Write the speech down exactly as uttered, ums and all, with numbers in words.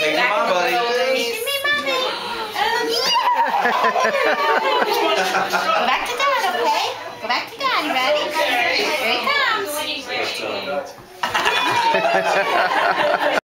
Take your mom, buddy. Give me mommy. Go back to dad, okay? Go back to dad. You ready? Here he comes.